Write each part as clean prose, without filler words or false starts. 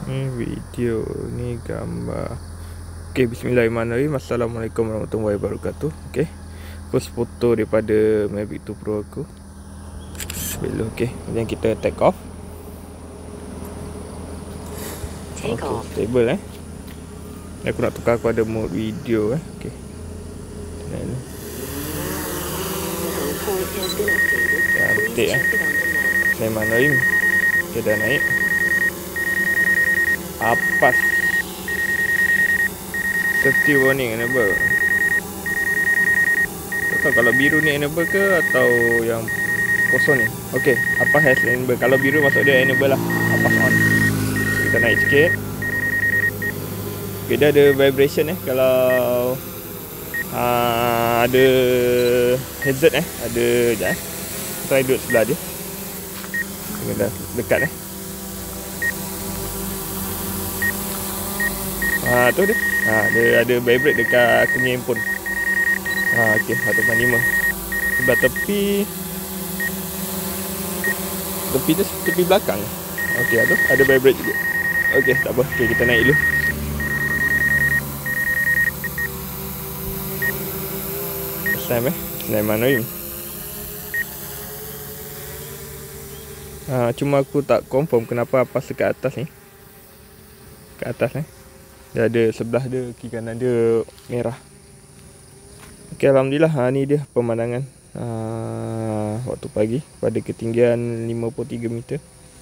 Ni video, ni gambar. Okey, bismillahirrahmanirrahim. Assalamualaikum warahmatullahi wabarakatuh. Okey. First foto daripada Mavic 2 Pro aku. Bila okey, kemudian kita take off. Okey, stable Aku nak tukar kepada mode video Okey. Ni. Cantik Bismillahirrahmanirrahim. Okey, dah naik. Apas. Safety warning enable. Tak tahu kalau biru ni enable ke atau yang kosong ni. Okey, apa has enable. Kalau biru maksud dia enable lah. Apas on. Kita naik sikit. Okay, dia ada vibration kalau ada hazard ada sekejap try duduk sebelah dia. Kita dah dekat tu dia. Dia ada vibrate dekat aku punya handphone. Okey, 1.5. Sebelah tepi tu tepi belakang. Okey, ada vibrate juga. Okey, tak apa. Okey, kita naik dulu. Bismillahirrahmanirrahim. Cuma aku tak confirm kenapa apa dekat atas ni. Kat atas dia ada sebelah dia, kiri kanan dia merah. Okey, alhamdulillah. Ni dia pemandangan waktu pagi pada ketinggian 53 meter.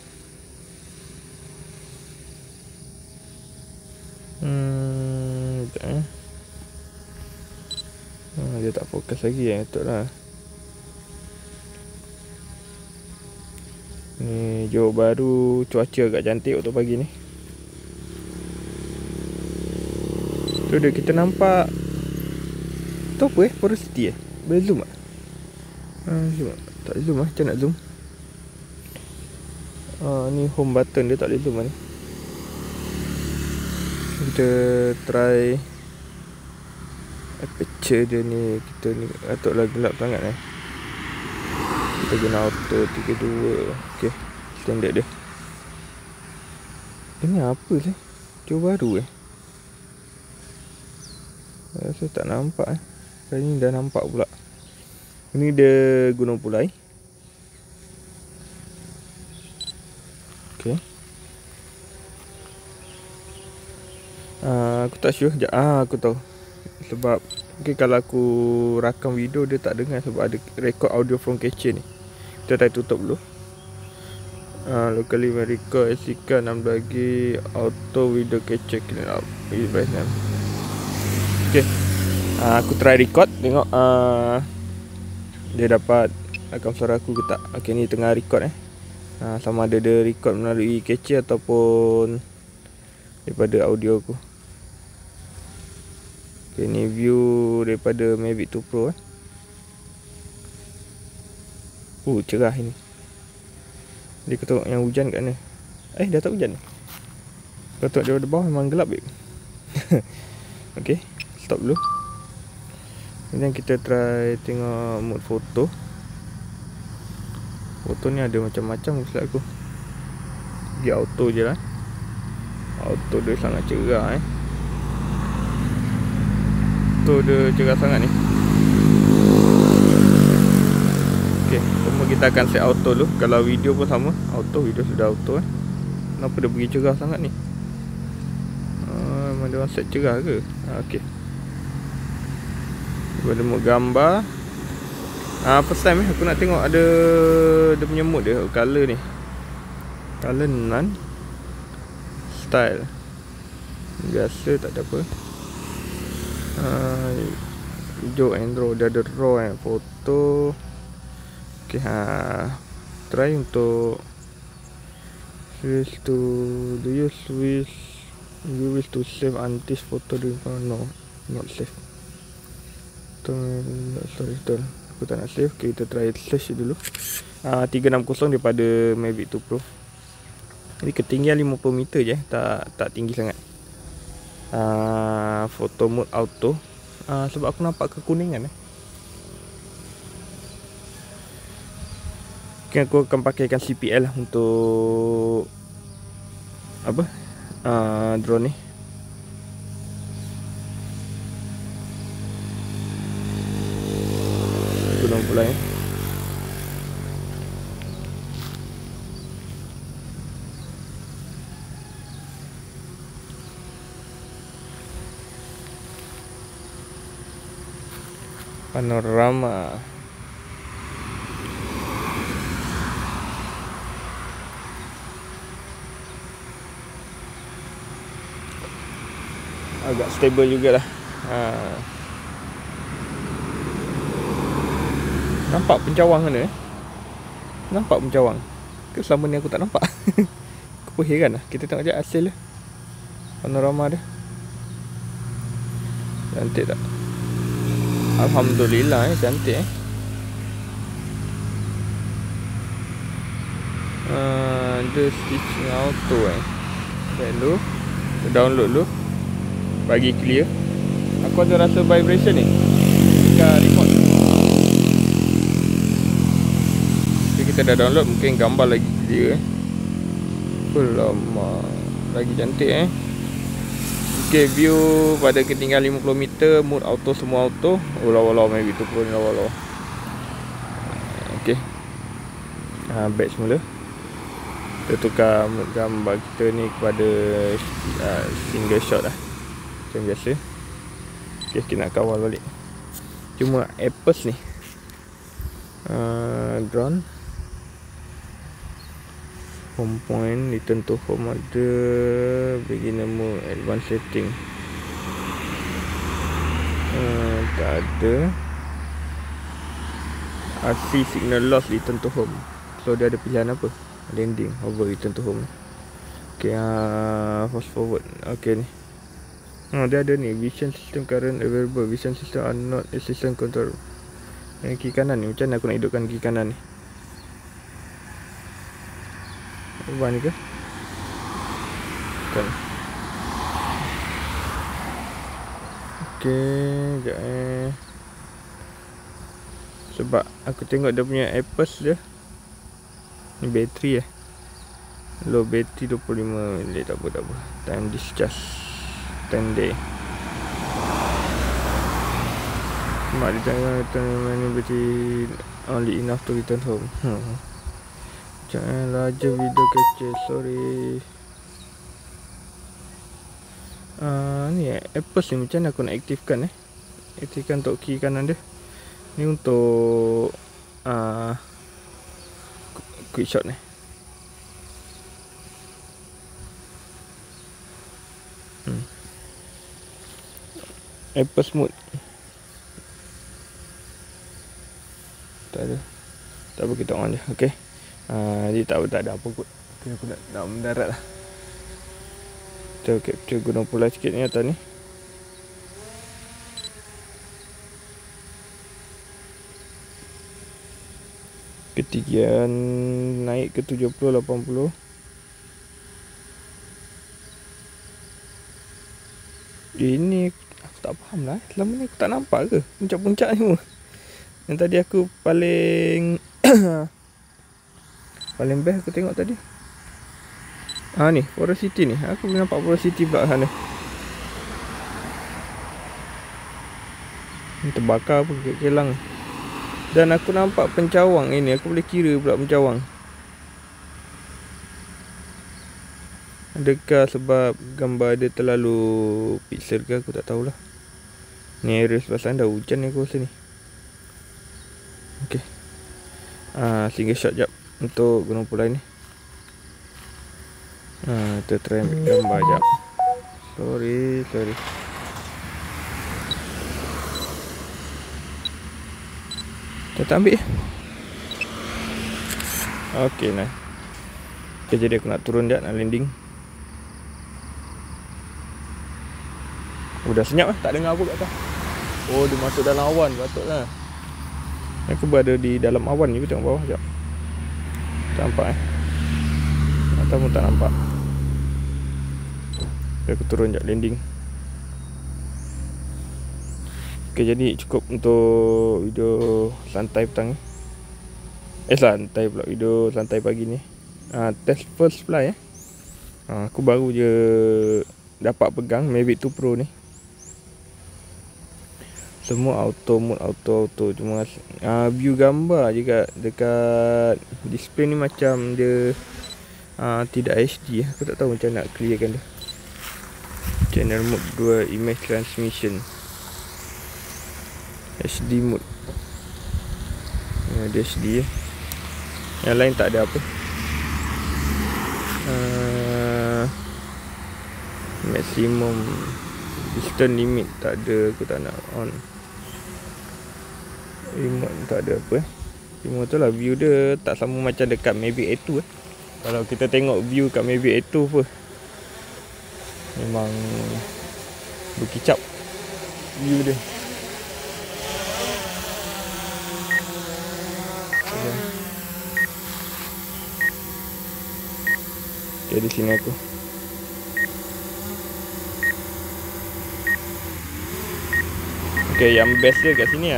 Dia tak fokus lagi Betul lah. Ni Johor Bahru, cuaca agak cantik waktu pagi ni. Tu dia kita nampak. Tu apa porosity boleh zoom tak? Zoom tak zoom macam nak zoom. Ni home button dia tak boleh zoom ni. Kita try aperture dia ni. Kita ni atuklah gelap sangat Kita guna auto 32. Okey, standard dia. Ini apa sih? Johor Bahru Saya tak nampak Kali ni dah nampak pula. Ini dia Gunung Pulai. Okey. Aku tak sure. Aku tahu. Sebab kalau aku rakam video dia tak dengar sebab ada record audio from catcher ni. Kita try tutup dulu. Locally when record SDK 6 lagi auto video catcher clean up. Okey. Aku try record tengok dia dapat rakam suara aku ke tak. Okey, ni tengah record sama ada dia record melalui catcher ataupun daripada audio aku. Okay, ni view daripada Mavic 2 Pro cerah ini. Dia ketuk yang hujan kat mana. Dah tak hujan. Ketuk daripada bawah memang gelap Okay, stop dulu. Kemudian kita try tengok mode foto. Foto ni ada macam-macam silap aku. Dia auto je lah. Auto dia sangat cerah Auto dia cerah sangat ni. Okay, semua kita akan set auto dulu. Kalau video pun sama auto, video sudah auto Kenapa dia pergi cerah sangat ni? Memang dia orang set cerah ke? Okay, pada mode gambar. First time aku nak tengok ada dia punya mode dia, color ni. Color none. Style biasa, tak ada apa. Hijau and raw. Dia ada raw foto. Okay, try untuk wish to do you wish to save antis photo di no, not save. Sorry, aku tak nak save. Okay, kita try search dulu. 360 daripada Mavic 2 Pro. Jadi ketinggian 50 meter je, tak tinggi sangat. Photo mode auto. Sebab aku nampak kekuningan Mungkin aku akan pakaikan CPL lah untuk drone ni. Gunung pula ya. Panorama. Agak stable jugalah. Nampak pencawang mana? Nampak pencawang? Ke selama ni aku tak nampak? Aku pun heran lah. Kita tengok je hasil dia. Panorama dia. Cantik tak? Alhamdulillah cantik Ada stitching auto Baik dulu. Download dulu. Bagi clear. Aku ada rasa vibration ni dekat remote. Okay, kita dah download. Mungkin gambar lagi clear Lama. Lagi cantik Okay, view pada ketinggian 50 meter. Mode auto, semua auto. Walau maybe tu pun walau. Okay, back semula. Kita tukar mode gambar kita ni kepada single shot lah, macam biasa. Okay, kita nak kawal balik. Cuma Apples ni drone home point, return to home ada, beginner mode, advanced setting tak ada. RC signal loss, return to home. So dia ada pilihan apa? Landing, hover, return to home. Okay, fast forward. Okay ni, dia ada ni, vision system current available, vision system are not assistant control. Yang kiri kanan ni, macam mana aku nak hidupkan kiri kanan ni? Ubah ni ke? Bukan. Okay, sekejap sebab aku tengok dia punya Apples dia. Ni bateri low bateri 25 minit. Tak apa. Time discharge 10 day. Mak dia jangan return menu bateri only enough to return home. Jangan larger video capture, sorry. Ni Apples ni macam mana aku nak aktifkan aktifkan untuk kiri kanan dia. Ni untuk quick shot ni. Apples mode tak ada. Tak apa, kita on je. Okay, jadi tak ada apa kot. Okay, aku nak mendarat lah. Kita capture gunung pulai sikit ni atas ni. Ketinggian naik ke 70-80. Ini aku tak faham lah. Selama ni aku tak nampak ke puncak-puncak ni semua. Yang tadi aku paling paling best aku tengok tadi. Ni Forest City ni. Aku nampak Forest City pula sana. Ni terbakar apa ke kelang. Dan aku nampak pencawang ini. Aku boleh kira pula pencawang. Adakah sebab gambar dia terlalu pixel ke, aku tak tahulah. Ni area sebelah sana dah hujan ni aku rasa ni. Okay, single shot jap untuk gunung pulai ni. Kita try ambil gambar jap. Sorry. Kita ambil. Okay, nice. Okay, jadi aku nak turun jap, nak landing. Dah senyap tak dengar apa kat atas. Oh, dia masuk dalam awan patutlah. Aku berada di dalam awan ni, tengok bawah sekejap. Tak nampak Atau pun tak nampak. Okay, aku turun sekejap, landing. Okay, jadi cukup untuk video santai petang ni. Santai pula, video santai pagi ni. Test first fly Aku baru je dapat pegang Mavic 2 Pro ni. Semua auto mode, auto. Cuma view gambar je dekat display ni macam dia tidak HD. Aku tak tahu macam nak clearkan dia. Channel mode 2 image transmission, HD mode. Ada HD. Yang lain tak ada apa. Maximum distance limit tak ada. Aku tak nak on. Remote tak ada apa. Cuma tu lah, view dia tak sama macam dekat Mavic Air 2 Kalau kita tengok view kat Mavic Air 2 pun memang berkicap view dia. Okay, di sini aku. Okay, yang best dia kat sini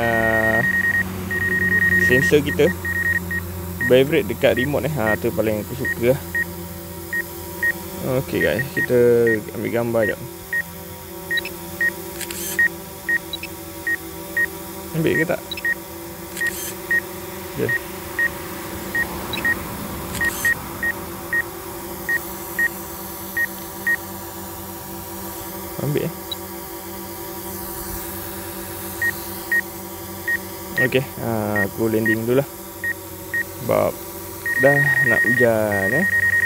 sensor kita vibrate dekat remote ni. Tu paling aku suka lah. Okay guys, kita ambil gambar jap. Ambil ke tak? Okay. Ambil Okay, aku landing dulu lah. Sebab dah nak hujan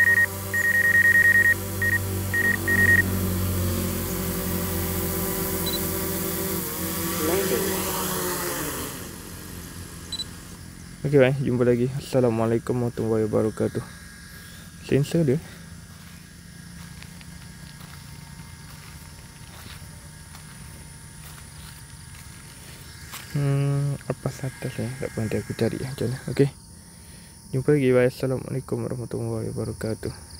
Okay bye, jumpa lagi. Assalamualaikum warahmatullahi wabarakatuh. Sensor dia apa atas ni, tak apa, nanti aku cari macam mana. Okay, jumpa lagi. Bye. Assalamualaikum warahmatullahi wabarakatuh.